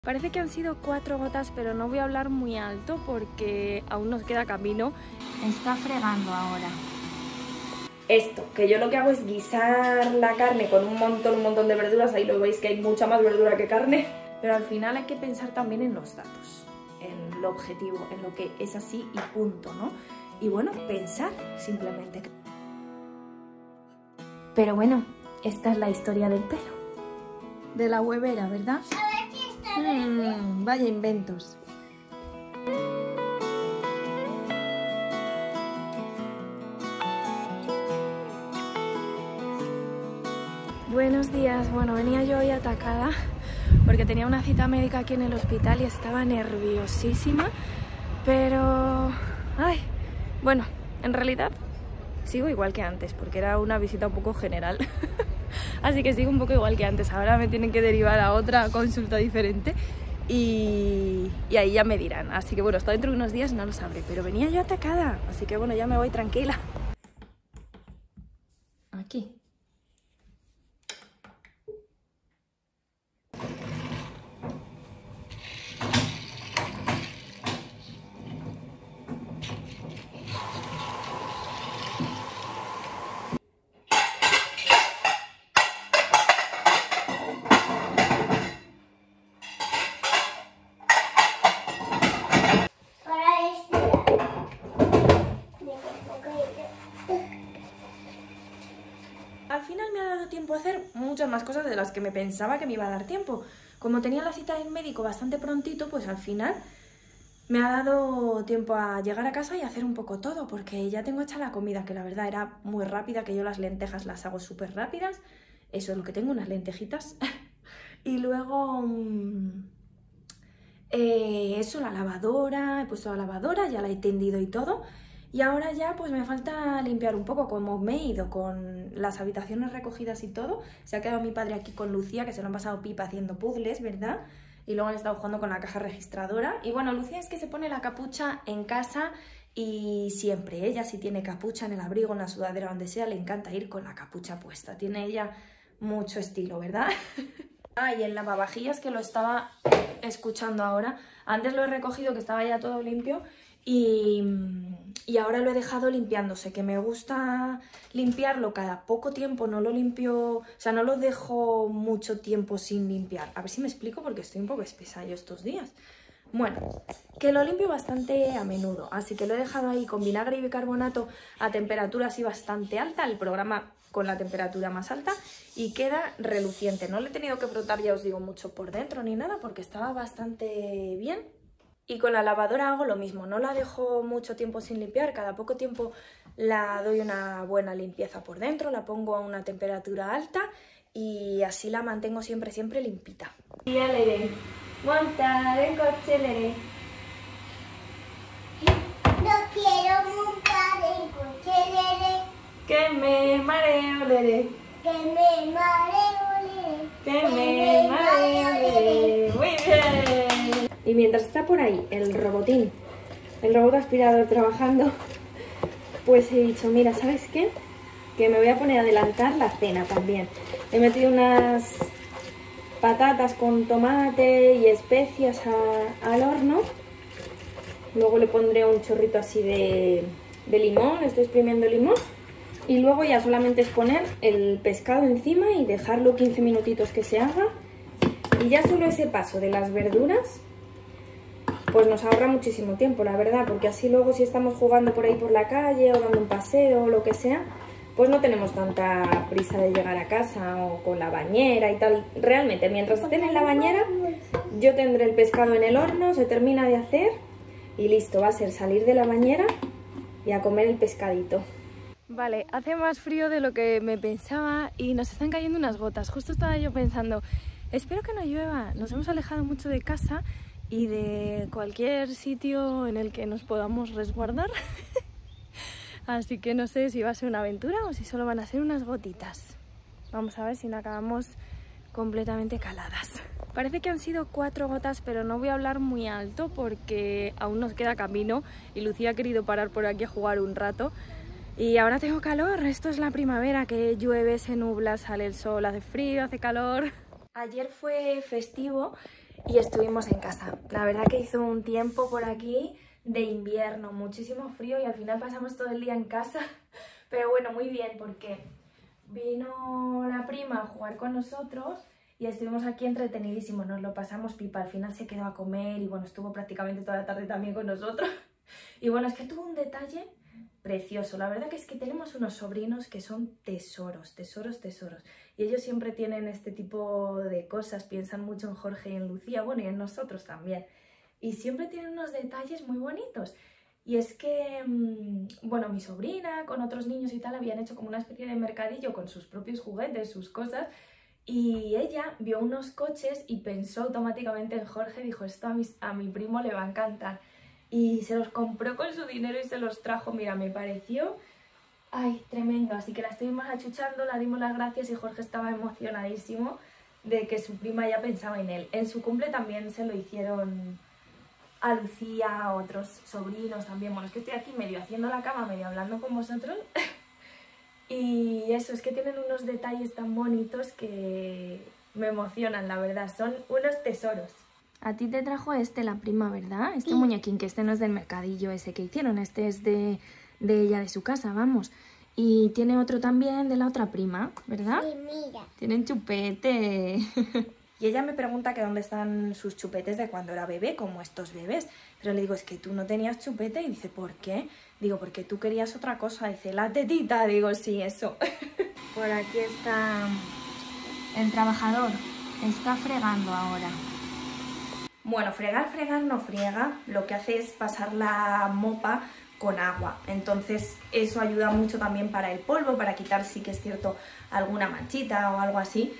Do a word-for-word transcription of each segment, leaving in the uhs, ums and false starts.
Parece que han sido cuatro gotas, pero no voy a hablar muy alto porque aún nos queda camino. Está fregando ahora. Esto, que yo lo que hago es guisar la carne con un montón, un montón de verduras. Ahí lo veis que hay mucha más verdura que carne. Pero al final hay que pensar también en los datos, en lo objetivo, en lo que es así y punto, ¿no? Y bueno, pensar simplemente. Pero bueno, esta es la historia del pelo. De la huevera, ¿verdad? Mm, vaya inventos. Buenos días. Bueno, venía yo hoy atacada porque tenía una cita médica aquí en el hospital y estaba nerviosísima, pero... ay, bueno, en realidad sigo igual que antes porque era una visita un poco general. Así que sigo un poco igual que antes. Ahora me tienen que derivar a otra consulta diferente y, y ahí ya me dirán. Así que bueno, hasta dentro de unos días no lo sabré, pero venía yo atacada, así que bueno, ya me voy tranquila. Aquí. Al final me ha dado tiempo a hacer muchas más cosas de las que me pensaba que me iba a dar tiempo. Como tenía la cita del médico bastante prontito, pues al final me ha dado tiempo a llegar a casa y hacer un poco todo, porque ya tengo hecha la comida, que la verdad era muy rápida, que yo las lentejas las hago súper rápidas. Eso es lo que tengo, unas lentejitas. Y luego... Eh, eso, la lavadora, he puesto la lavadora, ya la he tendido y todo. Y ahora ya pues me falta limpiar un poco, como me he ido con las habitaciones recogidas y todo. Se ha quedado mi padre aquí con Lucía, que se lo han pasado pipa haciendo puzzles, ¿verdad? Y luego han estado jugando con la caja registradora. Y bueno, Lucía es que se pone la capucha en casa y siempre. Ella si tiene capucha en el abrigo, en la sudadera, donde sea, le encanta ir con la capucha puesta. Tiene ella mucho estilo, ¿verdad? Ah, y el lavavajillas, que lo estaba escuchando ahora. Antes lo he recogido, que estaba ya todo limpio. Y, y ahora lo he dejado limpiándose, que me gusta limpiarlo cada poco tiempo, no lo limpio, o sea, no lo dejo mucho tiempo sin limpiar. A ver si me explico porque estoy un poco espesa yo estos días. Bueno, que lo limpio bastante a menudo, así que lo he dejado ahí con vinagre y bicarbonato a temperatura así bastante alta, el programa con la temperatura más alta, y queda reluciente. No le he tenido que frotar, ya os digo, mucho por dentro ni nada porque estaba bastante bien. Y con la lavadora hago lo mismo, no la dejo mucho tiempo sin limpiar, cada poco tiempo la doy una buena limpieza por dentro, la pongo a una temperatura alta y así la mantengo siempre, siempre limpita. Y ya le diré, montar en coche, le diré. No quiero montar en coche, Lere. Que me mareo, Lere. Que me mareo, Lere. Que me mareo, Lere. Muy bien. Y mientras está por ahí el robotín, el robot aspirador trabajando, pues he dicho, mira, ¿sabes qué? Que me voy a poner a adelantar la cena también. He metido unas patatas con tomate y especias a, al horno. Luego le pondré un chorrito así de, de limón, estoy exprimiendo limón. Y luego ya solamente es poner el pescado encima y dejarlo quince minutitos que se haga. Y ya solo ese paso de las verduras pues nos ahorra muchísimo tiempo, la verdad, porque así luego si estamos jugando por ahí por la calle o dando un paseo o lo que sea, pues no tenemos tanta prisa de llegar a casa o con la bañera y tal. Realmente, mientras estén en la bañera, yo tendré el pescado en el horno, se termina de hacer y listo, va a ser salir de la bañera y a comer el pescadito. Vale, hace más frío de lo que me pensaba y nos están cayendo unas gotas. Justo estaba yo pensando, espero que no llueva, nos hemos alejado mucho de casa y de cualquier sitio en el que nos podamos resguardar. Así que no sé si va a ser una aventura o si solo van a ser unas gotitas. Vamos a ver si no acabamos completamente caladas. Parece que han sido cuatro gotas, pero no voy a hablar muy alto porque aún nos queda camino y Lucía ha querido parar por aquí a jugar un rato. Y ahora tengo calor, esto es la primavera, que llueve, se nubla, sale el sol, hace frío, hace calor. Ayer fue festivo y estuvimos en casa. La verdad que hizo un tiempo por aquí de invierno, muchísimo frío y al final pasamos todo el día en casa. Pero bueno, muy bien porque vino la prima a jugar con nosotros y estuvimos aquí entretenidísimos, nos lo pasamos pipa. Al final se quedó a comer y bueno, estuvo prácticamente toda la tarde también con nosotros. Y bueno, es que tuvo un detalle precioso. La verdad que es que tenemos unos sobrinos que son tesoros, tesoros, tesoros. Y ellos siempre tienen este tipo de cosas, piensan mucho en Jorge y en Lucía, bueno, y en nosotros también. Y siempre tienen unos detalles muy bonitos. Y es que, bueno, mi sobrina con otros niños y tal habían hecho como una especie de mercadillo con sus propios juguetes, sus cosas. Y ella vio unos coches y pensó automáticamente en Jorge, dijo, esto a mi, a mi primo le va a encantar. Y se los compró con su dinero y se los trajo. Mira, me pareció, ay, tremendo. Así que la estuvimos achuchando, la dimos las gracias y Jorge estaba emocionadísimo de que su prima ya pensaba en él. En su cumple también se lo hicieron a Lucía, a otros sobrinos también. Bueno, es que estoy aquí medio haciendo la cama, medio hablando con vosotros. Y eso, es que tienen unos detalles tan bonitos que me emocionan, la verdad. Son unos tesoros. A ti te trajo este la prima, ¿verdad? Este sí. Muñequín, que este no es del mercadillo ese que hicieron, este es de, de ella, de su casa, vamos. Y tiene otro también de la otra prima, ¿verdad? Sí, mira. Tienen chupete. Y ella me pregunta que dónde están sus chupetes de cuando era bebé, como estos bebés. Pero le digo, es que tú no tenías chupete. Y dice, ¿por qué? Digo, porque tú querías otra cosa. Dice, la tetita. Digo, sí, eso. Por aquí está El trabajador está fregando ahora. Bueno, fregar, fregar no friega, lo que hace es pasar la mopa con agua, entonces eso ayuda mucho también para el polvo, para quitar, sí que es cierto, alguna manchita o algo así,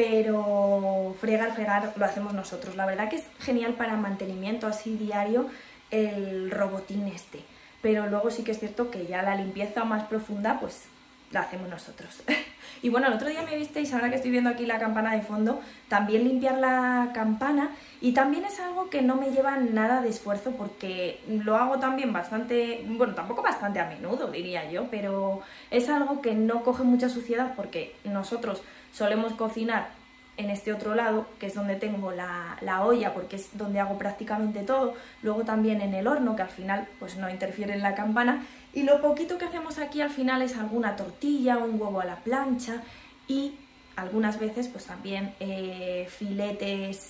pero fregar, fregar lo hacemos nosotros. La verdad que es genial para mantenimiento así diario el robotín este, pero luego sí que es cierto que ya la limpieza más profunda pues la hacemos nosotros. Y bueno, el otro día me visteis, ahora que estoy viendo aquí la campana de fondo, también limpiar la campana, y también es algo que no me lleva nada de esfuerzo porque lo hago también bastante, bueno, tampoco bastante a menudo diría yo, pero es algo que no coge mucha suciedad porque nosotros solemos cocinar en este otro lado, que es donde tengo la, la olla, porque es donde hago prácticamente todo, luego también en el horno, que al final pues no interfiere en la campana, y lo poquito que hacemos aquí al final es alguna tortilla, un huevo a la plancha y algunas veces pues también eh, filetes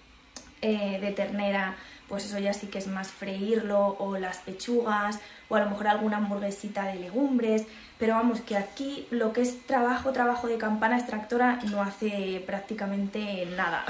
eh, de ternera, pues eso ya sí que es más freírlo, o las pechugas, o a lo mejor alguna hamburguesita de legumbres, pero vamos, que aquí lo que es trabajo, trabajo de campana extractora no hace prácticamente nada.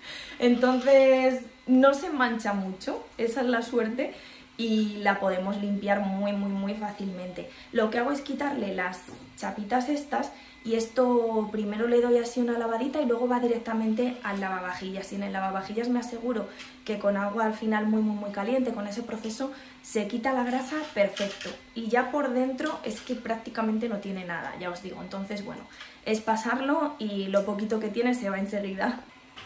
Entonces no se mancha mucho, esa es la suerte, y la podemos limpiar muy muy muy fácilmente. Lo que hago es quitarle las chapitas estas, y esto primero le doy así una lavadita y luego va directamente al lavavajillas, y en el lavavajillas me aseguro que con agua al final muy muy muy caliente, con ese proceso se quita la grasa perfecto, y ya por dentro es que prácticamente no tiene nada, ya os digo. Entonces bueno, es pasarlo y lo poquito que tiene se va enseguida.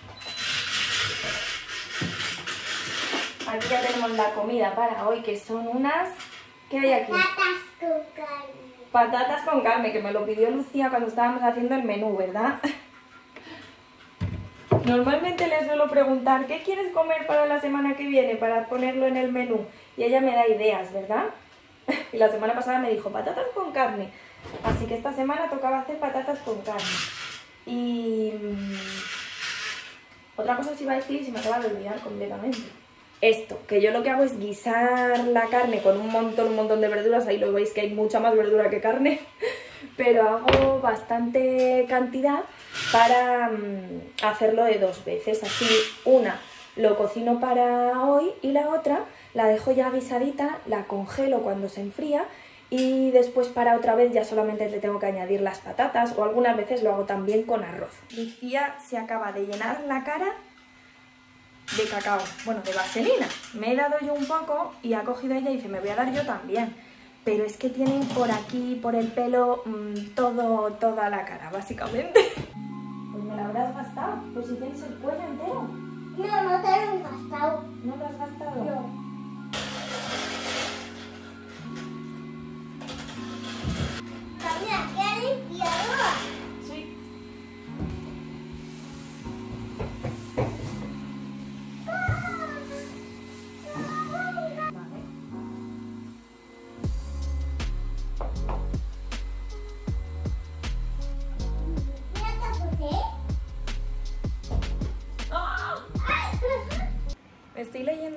Aquí ya tenemos la comida para hoy, que son unas... ¿Qué hay aquí? Patatas con carne. Patatas con carne, que me lo pidió Lucía cuando estábamos haciendo el menú, ¿verdad? Normalmente le suelo preguntar, ¿qué quieres comer para la semana que viene? Para ponerlo en el menú. Y ella me da ideas, ¿verdad? Y la semana pasada me dijo, patatas con carne. Así que esta semana tocaba hacer patatas con carne. Y... otra cosa os iba a decir y se me acaba de olvidar completamente. Esto, que yo lo que hago es guisar la carne con un montón, un montón de verduras. Ahí lo veis que hay mucha más verdura que carne. Pero hago bastante cantidad para um, hacerlo de dos veces. Así, una lo cocino para hoy y la otra la dejo ya guisadita, la congelo cuando se enfría, y después para otra vez ya solamente le tengo que añadir las patatas, o algunas veces lo hago también con arroz. Lucía se acaba de llenar la cara de cacao, bueno, de vaselina. Me he dado yo un poco y ha cogido ella y dice, me voy a dar yo también. Pero es que tiene por aquí, por el pelo, mmm, todo, toda la cara, básicamente. Pues me la habrás gastado, pues si tienes el cuello entero. No, no te lo he gastado. ¿No lo has gastado? No. Mira, ¿qué ha limpiado? Sí.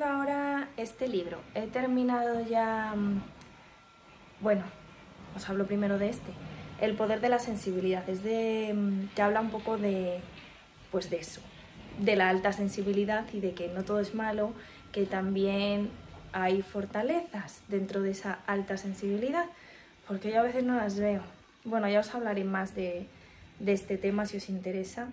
ahora este libro. He terminado ya... Bueno, os hablo primero de este. El poder de la sensibilidad. Es de... que habla un poco de... pues de eso. De la alta sensibilidad y de que no todo es malo, que también hay fortalezas dentro de esa alta sensibilidad, porque yo a veces no las veo. Bueno, ya os hablaré más de, de este tema si os interesa,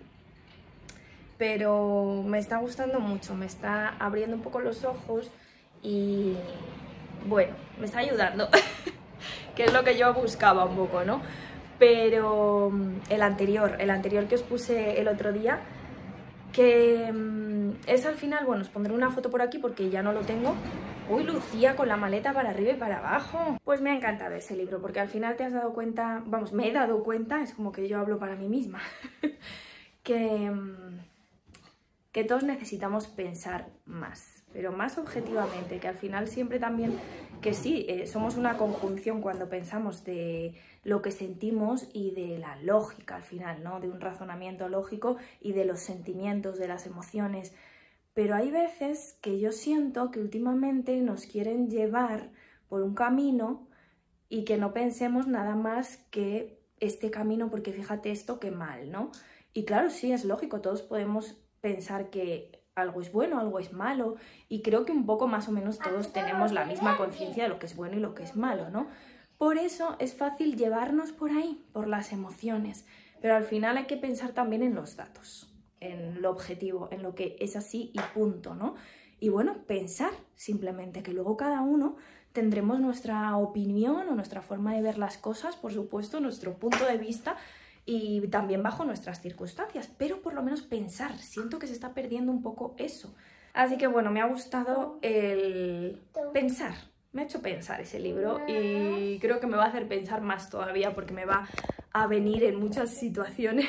pero me está gustando mucho, me está abriendo un poco los ojos y bueno, me está ayudando, que es lo que yo buscaba un poco, ¿no? Pero el anterior, el anterior que os puse el otro día, que es al final, bueno, os pondré una foto por aquí porque ya no lo tengo. Uy, Lucía con la maleta para arriba y para abajo. Pues me ha encantado ese libro porque al final te has dado cuenta, vamos, me he dado cuenta, es como que yo hablo para mí misma, que, que todos necesitamos pensar más, pero más objetivamente, que al final siempre también, que sí, eh, somos una conjunción cuando pensamos de lo que sentimos y de la lógica al final, ¿no? De un razonamiento lógico y de los sentimientos, de las emociones. Pero hay veces que yo siento que últimamente nos quieren llevar por un camino y que no pensemos nada más que este camino, porque fíjate esto qué mal, ¿no? Y claro, sí, es lógico, todos podemos pensar que algo es bueno, algo es malo, y creo que un poco más o menos todos tenemos la misma conciencia de lo que es bueno y lo que es malo, ¿no? Por eso es fácil llevarnos por ahí, por las emociones, pero al final hay que pensar también en los datos, en lo objetivo, en lo que es así y punto, ¿no? Y bueno, pensar simplemente, que luego cada uno tendremos nuestra opinión o nuestra forma de ver las cosas, por supuesto, nuestro punto de vista y también bajo nuestras circunstancias, pero por lo menos pensar, siento que se está perdiendo un poco eso. Así que bueno, me ha gustado el pensar, me ha hecho pensar ese libro y creo que me va a hacer pensar más todavía porque me va a venir en muchas situaciones.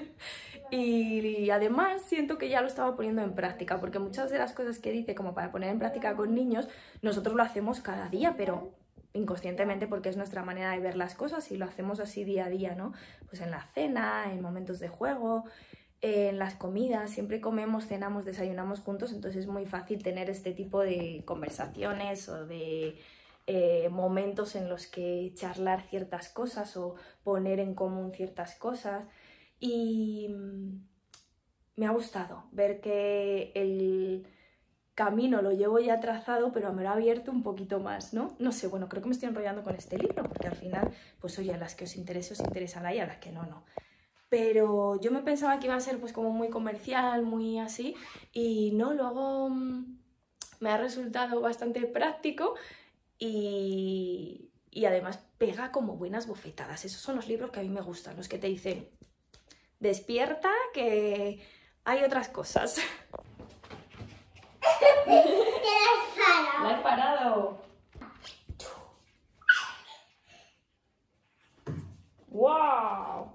Y además siento que ya lo estaba poniendo en práctica, porque muchas de las cosas que dice como para poner en práctica con niños, nosotros lo hacemos cada día, pero inconscientemente porque es nuestra manera de ver las cosas y lo hacemos así día a día, ¿no? Pues en la cena, en momentos de juego, en las comidas, siempre comemos, cenamos, desayunamos juntos, entonces es muy fácil tener este tipo de conversaciones o de eh, momentos en los que charlar ciertas cosas o poner en común ciertas cosas. Y me ha gustado ver que el camino lo llevo ya trazado, pero me lo ha abierto un poquito más, ¿no? No sé, bueno, creo que me estoy enrollando con este libro, porque al final, pues oye, a las que os interese, os interesará y a las que no, no. Pero yo me pensaba que iba a ser pues como muy comercial, muy así, y no, luego me ha resultado bastante práctico y, y además pega como buenas bofetadas. Esos son los libros que a mí me gustan, los que te dicen... despierta, que hay otras cosas. ¿Te la has parado? La he parado. ¡Wow!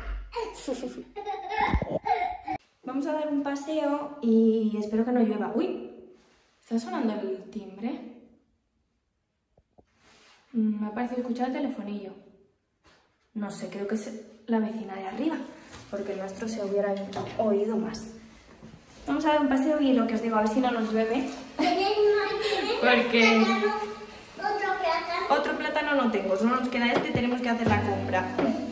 Vamos a dar un paseo y espero que no llueva. ¡Uy! ¿Está sonando el timbre? Me ha parecido escuchar el telefonillo. No sé, creo que es la vecina de arriba, porque el nuestro se hubiera oído más. Vamos a dar un paseo y lo que os digo, a ver si no nos llueve. Porque ¿Otro plátano? otro plátano no tengo, solo nos queda este, tenemos que hacer la compra.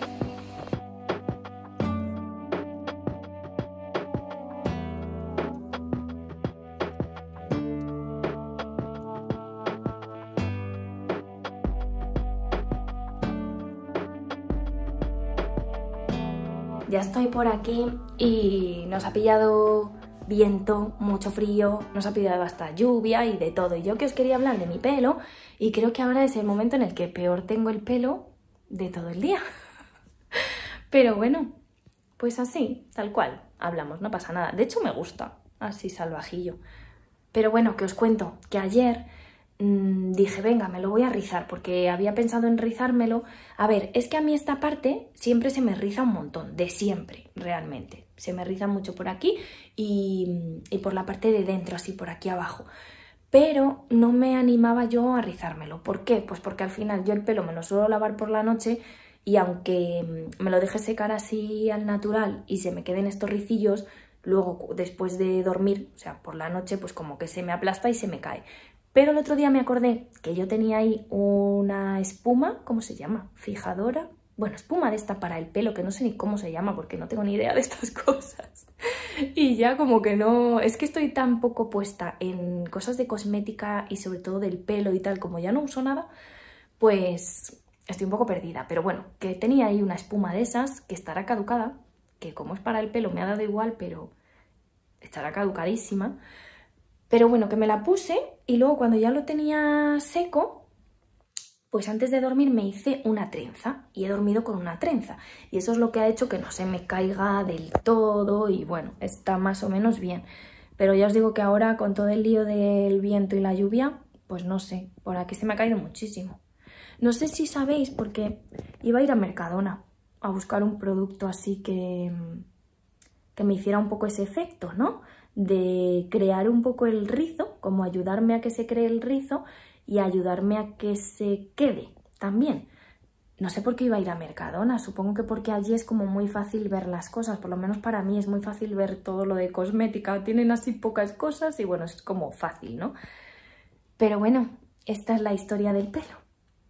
Ya estoy por aquí y nos ha pillado viento, mucho frío, nos ha pillado hasta lluvia y de todo. Y yo que os quería hablar de mi pelo y creo que ahora es el momento en el que peor tengo el pelo de todo el día. Pero bueno, pues así, tal cual, hablamos, no pasa nada. De hecho me gusta, así salvajillo. Pero bueno, que os cuento que ayer mmm, dije, venga, me lo voy a rizar porque había pensado en rizármelo. A ver, es que a mí esta parte siempre se me riza un montón, de siempre, realmente. Se me riza mucho por aquí y, y por la parte de dentro, así por aquí abajo. Pero no me animaba yo a rizármelo. ¿Por qué? Pues porque al final yo el pelo me lo suelo lavar por la noche y aunque me lo deje secar así al natural y se me queden estos ricillos, luego después de dormir, o sea, por la noche, pues como que se me aplasta y se me cae. Pero el otro día me acordé que yo tenía ahí una espuma, ¿cómo se llama? Fijadora. Bueno, espuma de esta para el pelo, que no sé ni cómo se llama porque no tengo ni idea de estas cosas. Y ya como que no... Es que estoy tan poco puesta en cosas de cosmética y sobre todo del pelo y tal, como ya no uso nada, pues estoy un poco perdida. Pero bueno, que tenía ahí una espuma de esas que estará caducada, que como es para el pelo me ha dado igual, pero estará caducadísima. Pero bueno, que me la puse y luego cuando ya lo tenía seco, pues antes de dormir me hice una trenza y he dormido con una trenza. Y eso es lo que ha hecho que no se me caiga del todo y bueno, está más o menos bien. Pero ya os digo que ahora con todo el lío del viento y la lluvia, pues no sé, por aquí se me ha caído muchísimo. No sé si sabéis, porque iba a ir a Mercadona a buscar un producto así que, que me hiciera un poco ese efecto, ¿no? De crear un poco el rizo, como ayudarme a que se cree el rizo y ayudarme a que se quede también. No sé por qué iba a ir a Mercadona, supongo que porque allí es como muy fácil ver las cosas, por lo menos para mí es muy fácil ver todo lo de cosmética, tienen así pocas cosas y bueno, es como fácil, ¿no? Pero bueno, esta es la historia del pelo.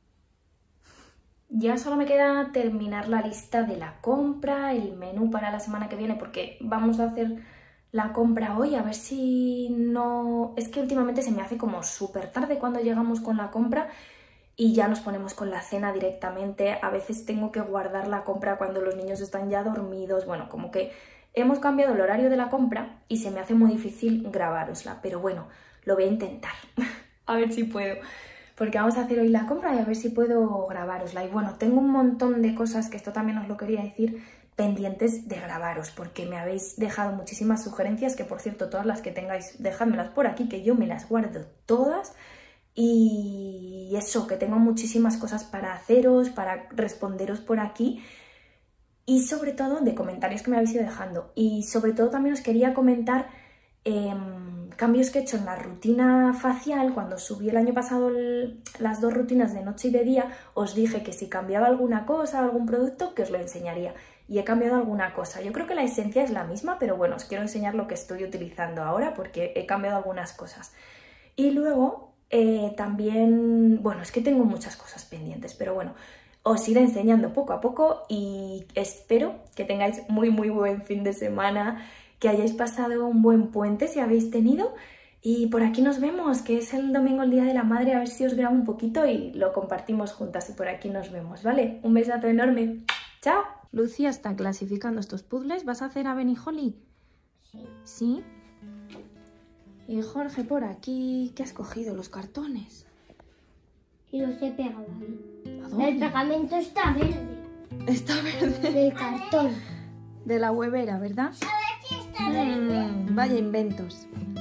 Ya solo me queda terminar la lista de la compra, el menú para la semana que viene, porque vamos a hacer la compra hoy, a ver si no... Es que últimamente se me hace como súper tarde cuando llegamos con la compra y ya nos ponemos con la cena directamente. A veces tengo que guardar la compra cuando los niños están ya dormidos. Bueno, como que hemos cambiado el horario de la compra y se me hace muy difícil grabárosla, pero bueno, lo voy a intentar. A ver si puedo, porque vamos a hacer hoy la compra y a ver si puedo grabárosla. Y bueno, tengo un montón de cosas, que esto también os lo quería decir, pendientes de grabaros, porque me habéis dejado muchísimas sugerencias, que por cierto, todas las que tengáis, dejádmelas por aquí, que yo me las guardo todas. Y eso, que tengo muchísimas cosas para haceros, para responderos por aquí. Y sobre todo, de comentarios que me habéis ido dejando. Y sobre todo también os quería comentar eh, cambios que he hecho en la rutina facial. Cuando subí el año pasado el, las dos rutinas de noche y de día, os dije que si cambiaba alguna cosa, algún producto, que os lo enseñaría. Y he cambiado alguna cosa. Yo creo que la esencia es la misma, pero bueno, os quiero enseñar lo que estoy utilizando ahora porque he cambiado algunas cosas. Y luego eh, también, bueno, es que tengo muchas cosas pendientes, pero bueno, os iré enseñando poco a poco y espero que tengáis muy muy buen fin de semana, que hayáis pasado un buen puente si habéis tenido. Y por aquí nos vemos, que es el domingo, el Día de la Madre, a ver si os grabo un poquito y lo compartimos juntas y por aquí nos vemos, ¿vale? Un besazo enorme. ¡Chao! Lucía está clasificando estos puzzles. ¿Vas a hacer a Benny Holly? Sí. ¿Sí? Y Jorge por aquí, ¿qué has cogido? Los cartones. Y los he pegado ahí. ¿A dónde? El pegamento está verde. Está verde. Del cartón. De la huevera, ¿verdad? A ver si está verde. Mm, vaya inventos.